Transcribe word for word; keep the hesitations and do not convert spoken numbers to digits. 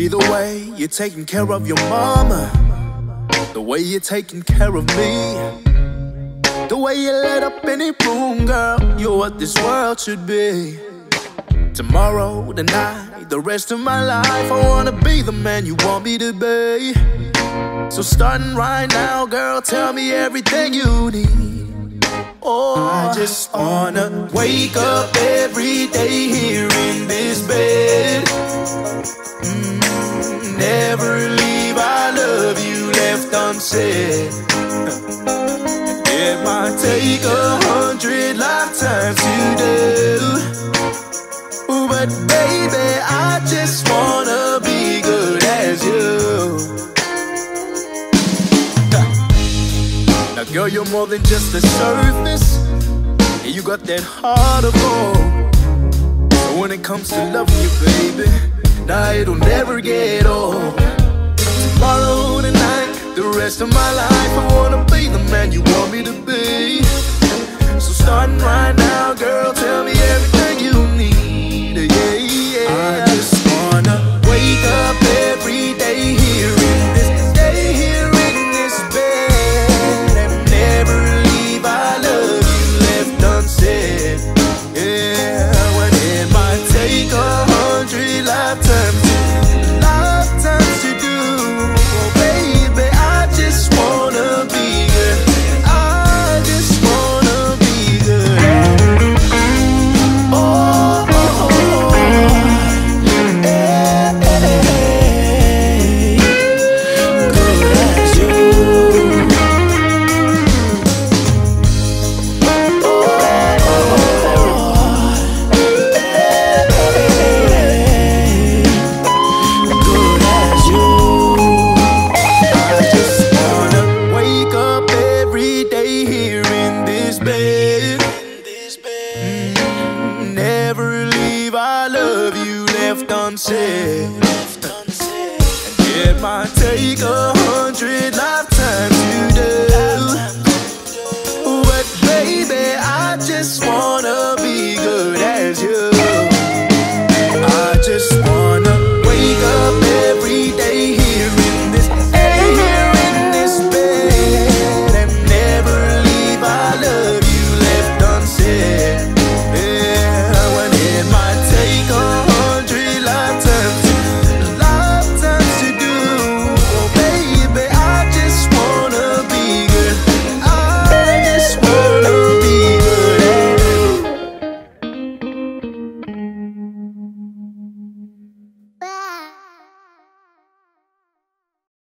Either way, you're taking care of your mama, the way you're taking care of me, the way you let up any room, girl, you're what this world should be. Tomorrow, tonight, the rest of my life, I wanna be the man you want me to be. So starting right now, girl, tell me everything you need. Oh, I just wanna wake up every day here in this bed. mm, Never leave, I love you left unsaid. It might take a hundred lifetimes to do, but baby, I just wanna be good as you. Now girl, you're more than just the surface, and you got that heart of gold. So when it comes to loving you, baby, nah, it'll never get old. Tomorrow, tonight, the rest of my life, I wanna be the man you want me to be. So starting right now, girl, tell me everything you need. Yeah, yeah. I just wanna wake up every day here in this day here in this bed, and never leave. I love you left unsaid. Yeah, when it might take a hundred lifetimes, lifetimes to do. Oh baby, I just wanna be good. I just wanna be good. Oh, oh, oh. Hey, hey, hey. Good as you. Oh, oh, oh. Hey, hey, hey. Good as you. I just wanna wake up every day here in this bed. Mm, never leave, I love you left unsaid. And it might take a